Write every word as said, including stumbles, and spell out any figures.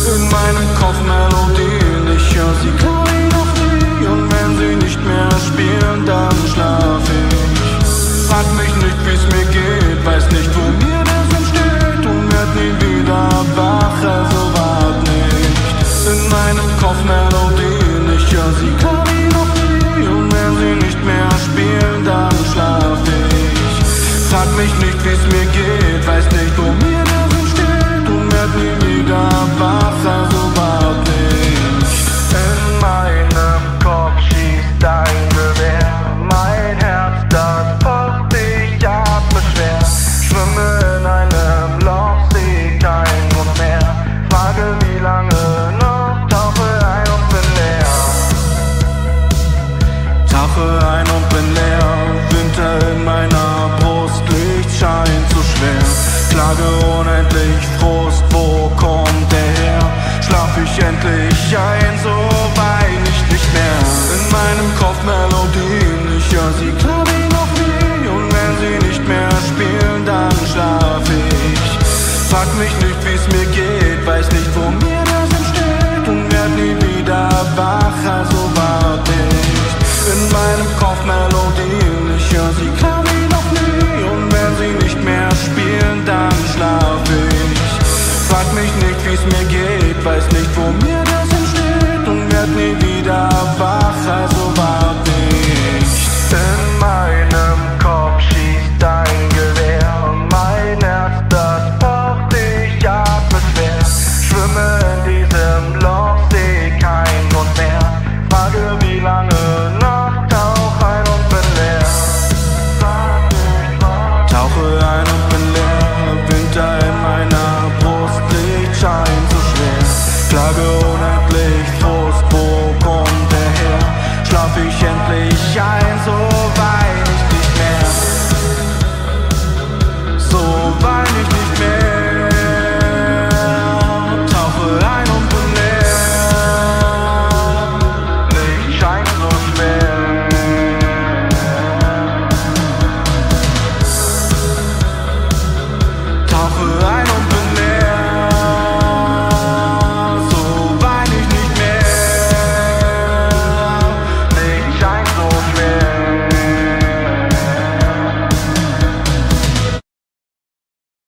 In meinem Kopf Melodien, ich höre sie klar wie noch nie. Und wenn sie nicht mehr spielen, dann schlaf ich. Frag mich nicht, wie's mir geht, weiß nicht, wo mir der Sinn steht. Und werd nie wieder wach, also wart nicht. In meinem Kopf Melodien, ich höre sie klar wie noch nie. Und wenn sie nicht mehr spielen, dann schlaf ich. Frag mich nicht, wie's mir geht, weiß nicht, wo mir der Sinn steht. Und werd nie wieder wach, also wart nicht. In meinem Kopf schießt ein Gewehr, mein Herz, das pocht, ich atme schwer. Schwimme in einem Loch, seh kein Grund mehr. Frage wie lange noch, tauche ein und bin leer. Tauche ein und bin leer, Winter in meiner Brust, Licht scheint zu schwer. Klage unendlich Frust, wo kommt der her? Schlaf ich endlich ein, so wein ich nicht mehr. In meinem Kopf Melodien, ich höre sie klar wie noch nie. Und wenn sie nicht mehr spielen, dann schlaf ich. Frag mich nicht, wie's mir geht, weiß nicht, wo mir der Sinn steht. Und werd nie wieder wach, also wart nicht. In meinem Kopf Melodien, ich höre sie klar wie noch nie. Und wenn sie nicht mehr spielen, dann schlaf ich. Frag mich nicht, wie's mir geht, weiß nicht, wo mir der Sinn steht. Und werd nie wieder wach, also wart nicht. In meinem Kopf schießt ein Gewehr, mein Herz, das pocht, ich atme schwer. Schwimme in diesem Loch, seh kein Grund mehr. Frage wie lange noch, tauch ein und bin leer. Tauche ein und bin leer, Winter in meiner Brust, Licht scheint so schwer. Klage unendlich Frust, wo kommt der her? Schlaf ich endlich ein, so wein ich nicht mehr. So wein ich nicht